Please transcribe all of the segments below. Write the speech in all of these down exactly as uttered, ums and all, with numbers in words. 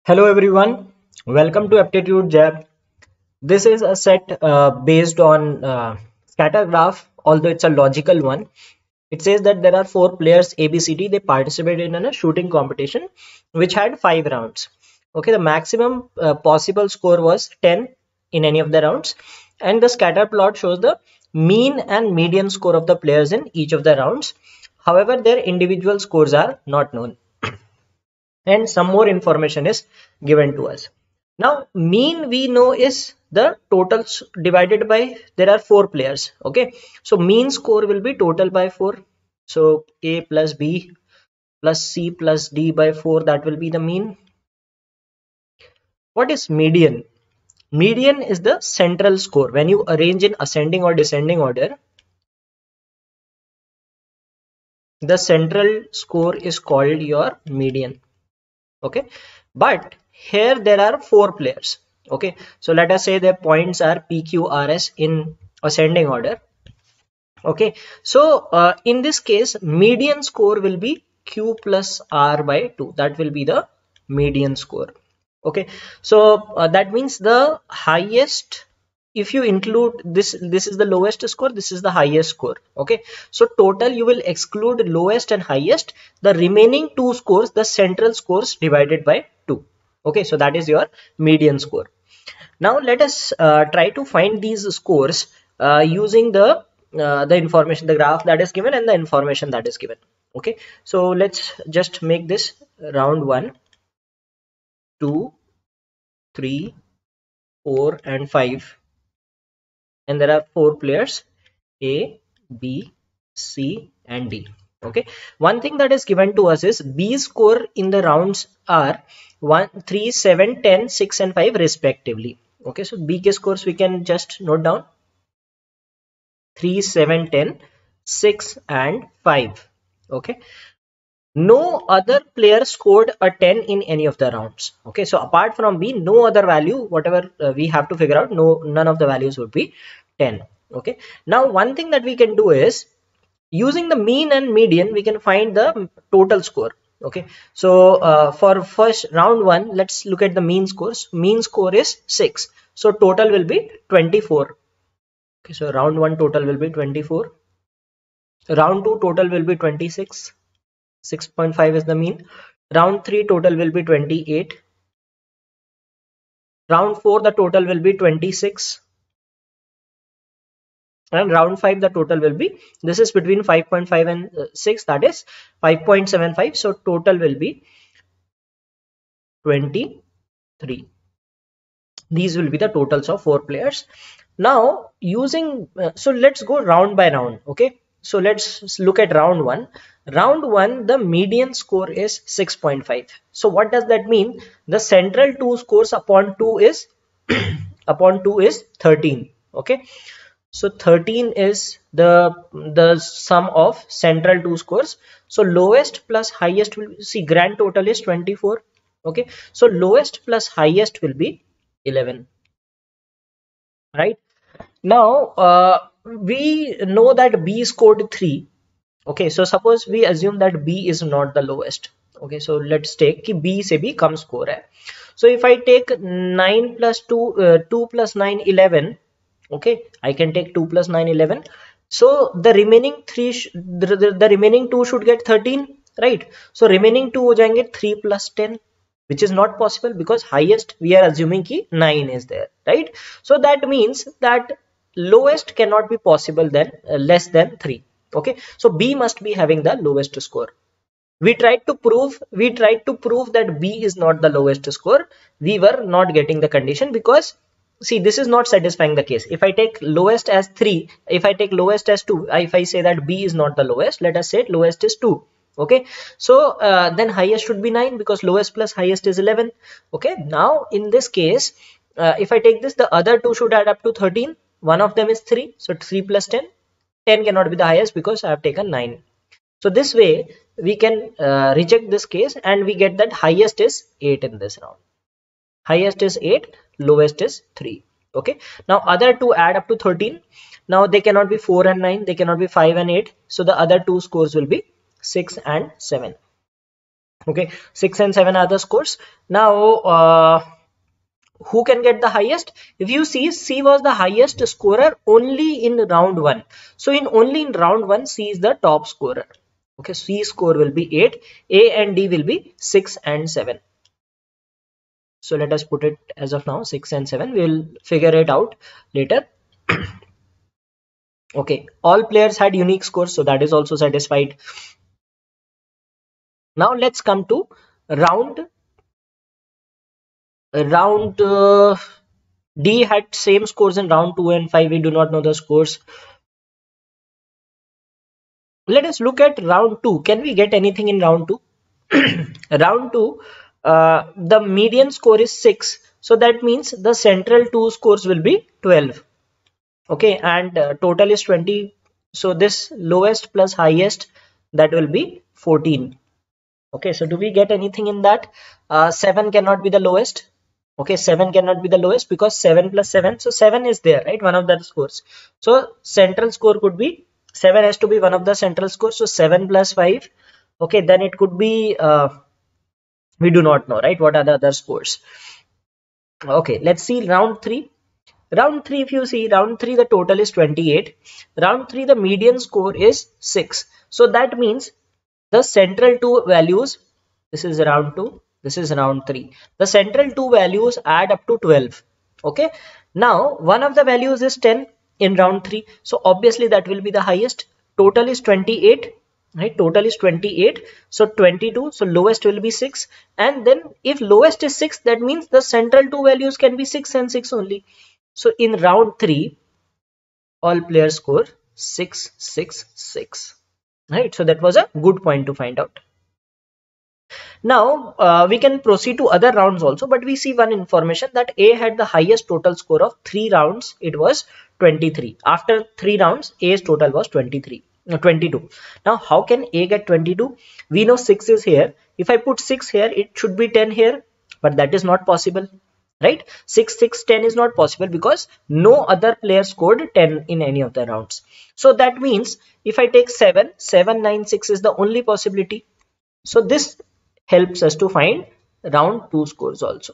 Hello everyone, welcome to Aptitude Jab. This is a set uh, based on uh, scatter graph, although it's a logical one. It says that there are four players A B C D. They participated in a shooting competition which had five rounds. Okay, the maximum uh, possible score was ten in any of the rounds, and the scatter plot shows the mean and median score of the players in each of the rounds. However, their individual scores are not known and some more information is given to us. Now mean we know is the totals divided by, there are four players. Okay, so mean score will be total by four. So A plus B plus C plus D by four, that will be the mean. What is median? Median is the central score. When you arrange in ascending or descending order, the central score is called your median. Okay, but here there are four players. Okay, so let us say their points are P Q R S in ascending order. Okay, so uh, in this case median score will be Q plus R by two. That will be the median score. Okay, so uh, that means the highest, if you include this, this is the lowest score, this is the highest score. Okay, so total you will exclude lowest and highest, the remaining two scores, the central scores divided by two. Okay, so that is your median score. Now let us uh, try to find these scores uh, using the uh, the information, the graph that is given and the information that is given. Okay, so let's just make this round one, two, three, four and five, and there are four players A, B, C and D. Okay, one thing that is given to us is B score in the rounds are one, three, seven, ten, six and five respectively. Okay, so B scores we can just note down: three, seven, ten, six and five. Okay, no other player scored a ten in any of the rounds. Okay, so apart from B, no other value, whatever uh, we have to figure out, no, none of the values would be ten. Okay, now one thing that we can do is using the mean and median we can find the total score. Okay, so uh, for first round one, let's look at the mean scores. Mean score is six, so total will be twenty-four. Okay, so round one total will be twenty-four, round two total will be twenty-six, six point five is the mean. Round three total will be twenty-eight. Round four the total will be twenty-six. And round five the total will be, this is between five point five and uh, six, that is five point seven five. So total will be twenty-three. These will be the totals of four players. Now using uh, so let's go round by round. Okay, so let's look at round one. Round one, the median score is six point five. So what does that mean? The central two scores upon two is upon two is thirteen. Okay, so thirteen is the the sum of central two scores. So lowest plus highest will see, grand total is twenty-four. Okay, so lowest plus highest will be eleven. Right now uh, we know that B scored three. Okay, so suppose we assume that B is not the lowest. Okay, so let's take कि B से भी कम score है. So if I take nine plus two, uh, two plus nine, eleven. Okay, I can take two plus nine, eleven. So the remaining three, the, the, the remaining two should get thirteen, right? So remaining two हो जाएंगे three plus ten, which is not possible because highest we are assuming कि nine is there, right? So that means that lowest cannot be possible then uh, less than three. Okay, so B must be having the lowest score. We tried to prove we tried to prove that B is not the lowest score. We were not getting the condition because see, this is not satisfying the case. If I take lowest as three, if I take lowest as two, if I say that B is not the lowest, let us say lowest is two. Okay, so uh, then highest should be nine because lowest plus highest is eleven. Okay, now in this case uh, if I take this, the other two should add up to thirteen. One of them is three, so three plus ten. ten cannot be the highest because I have taken nine. So this way we can uh, reject this case and we get that highest is eight in this round. Highest is eight, lowest is three. Okay, now other two add up to thirteen. Now they cannot be four and nine, they cannot be five and eight. So the other two scores will be six and seven. Okay, six and seven are the scores. Now, uh, who can get the highest? If you see, C was the highest scorer only in round one. So in only in round one, C is the top scorer. Okay, C score will be eight, A and D will be six and seven. So let us put it as of now six and seven. We will figure it out later. Okay, all players had unique scores, so that is also satisfied. Now let's come to round round uh, D had same scores in round two and five. We do not know the scores. Let us look at round two. Can we get anything in round two? Round two, uh, the median score is six. So that means the central two scores will be twelve. Okay, and uh, total is twenty. So this lowest plus highest, that will be fourteen. Okay, so do we get anything in that? Uh, seven cannot be the lowest. Okay, seven cannot be the lowest because seven plus seven. So seven is there, right? One of the scores. So central score could be seven, has to be one of the central scores. So seven plus five. Okay, then it could be, uh, we do not know, right? What are the other scores? Okay, let's see round three. Round three, if you see round three, the total is twenty-eight. Round three, the median score is six. So that means the central two values, this is round two, this is round three. The central two values add up to twelve. Okay. Now, one of the values is ten in round three. So obviously that will be the highest. Total is twenty-eight. Right, total is twenty-eight, so twenty-two, so lowest will be six, and then if lowest is six, that means the central two values can be six and six only. So in round three, all players score six, six, six. Right, so that was a good point to find out. Now uh, we can proceed to other rounds also, but we see one information that A had the highest total score of three rounds. It was twenty-three. After three rounds, A's total was twenty-three. twenty-two. Now how can A get twenty-two? We know six is here. If I put six here, it should be ten here, but that is not possible, right? six, six, ten is not possible because no other player scored ten in any of the rounds. So that means if I take seven, seven, nine, six is the only possibility. So this helps us to find round two scores also.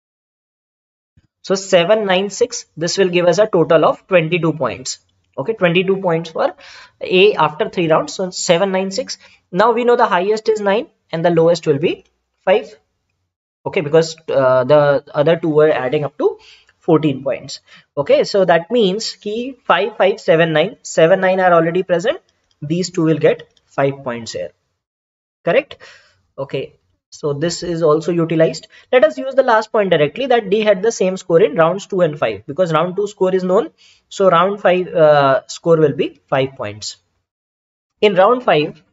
So seven, nine, six, this will give us a total of twenty-two points. Okay, twenty-two points for A after three rounds. So seven, nine, six. Now we know the highest is nine and the lowest will be five. Okay, because uh, the other two were adding up to fourteen points. Okay, so that means key five, five, seven, nine. seven, nine are already present. These two will get five points here. Correct? Okay. So this is also utilized. Let us use the last point directly, that D had the same score in rounds two and five, because round two score is known. So round five uh, score will be five points. In round five,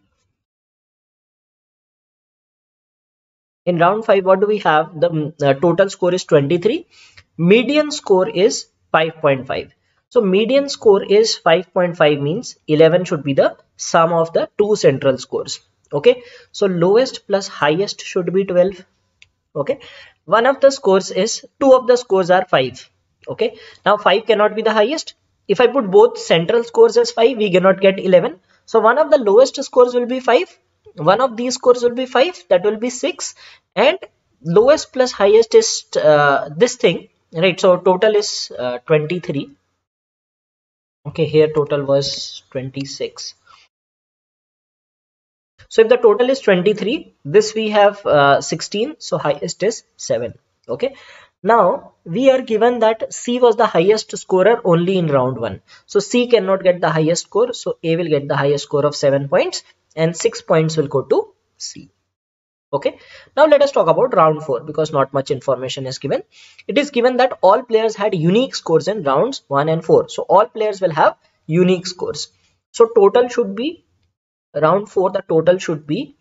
in round five, what do we have? The uh, total score is twenty-three. Median score is five point five. So median score is five point five, means eleven should be the sum of the two central scores. Okay, so lowest plus highest should be twelve. Okay, one of the scores is, two of the scores are five. Okay, now five cannot be the highest. If I put both central scores as five, we cannot get eleven. So one of the lowest scores will be five. One of these scores will be five, that will be six, and lowest plus highest is uh, this thing, right? So total is uh, twenty-three. Okay, here total was twenty-six. So if the total is twenty-three, this we have uh, sixteen, so highest is seven. Okay, now we are given that C was the highest scorer only in round one. So C cannot get the highest score, so A will get the highest score of seven points and six points will go to C. Okay, now let us talk about round four, because not much information is given. It is given that all players had unique scores in rounds one and four. So all players will have unique scores. So total should be, round four, the total should be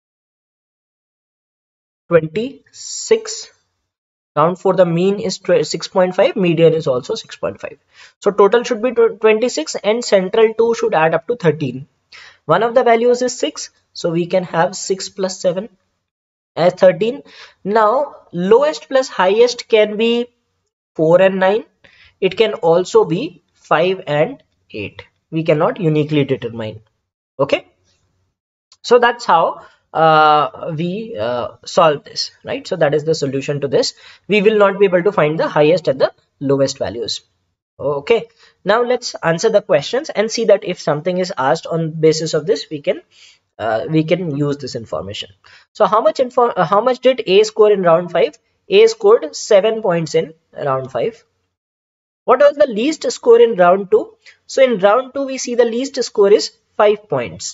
twenty-six. Round four, the mean is six point five, median is also six point five. So total should be twenty-six and central two should add up to thirteen. One of the values is six, so we can have six plus seven as thirteen. Now lowest plus highest can be four and nine. It can also be five and eight. We cannot uniquely determine. Okay, so that's how uh, we uh, solve this, right? So that is the solution to this. We will not be able to find the highest at the lowest values. Okay, now let's answer the questions and see that if something is asked on basis of this, we can uh, we can use this information. So how much info uh, how much did A score in round five? A scored seven points in round five. What was the least score in round two? So in round two, we see the least score is five points.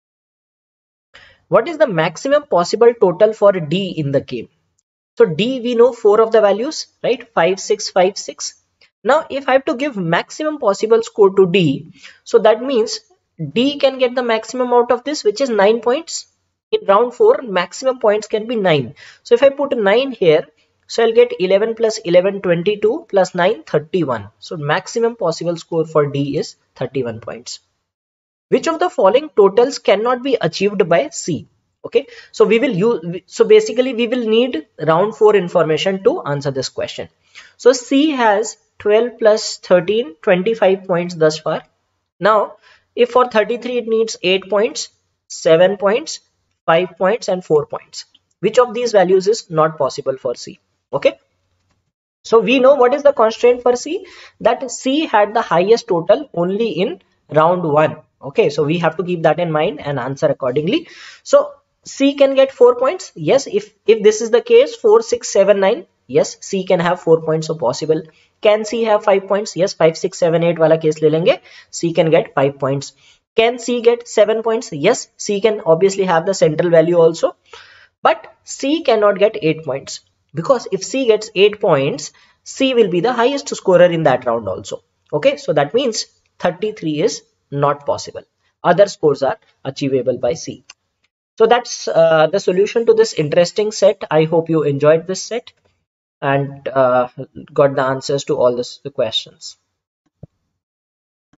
What is the maximum possible total for D in the game? So D, we know four of the values, right? five, six, five, six. Now, if I have to give maximum possible score to D, so that means D can get the maximum out of this, which is nine points. In round four, maximum points can be nine. So if I put nine here, so I'll get eleven plus eleven, twenty-two plus nine, thirty-one. So maximum possible score for D is thirty-one points. Which of the following totals cannot be achieved by C? Okay, so we will use, so basically we will need round four information to answer this question. So C has twelve plus thirteen, twenty-five points thus far. Now, if for thirty-three it needs eight points, seven points, five points and four points. Which of these values is not possible for C? Okay. So we know what is the constraint for C, that C had the highest total only in round one. Okay, so we have to keep that in mind and answer accordingly. So C can get four points. Yes, if if this is the case, four, six, seven, nine. Yes, C can have four points, so possible. Can C have five points? Yes, five, six, seven, eight wala case le lenge. C can get five points. Can C get seven points? Yes, C can obviously have the central value also. But C cannot get eight points, because if C gets eight points, C will be the highest scorer in that round also. Okay, so that means thirty-three is not possible. Other scores are achievable by C. So that's uh, the solution to this interesting set. I hope you enjoyed this set and uh, got the answers to all this, the questions.